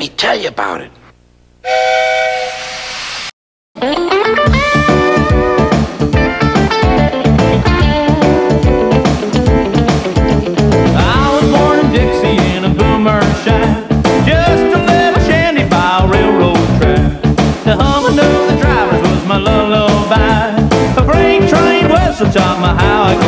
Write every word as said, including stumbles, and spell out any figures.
me tell you about it. I was born in Dixie in a boomer shack, just a little shanty by a railroad track. The humming of the drivers was my lullaby. A freight train whistle taught me how I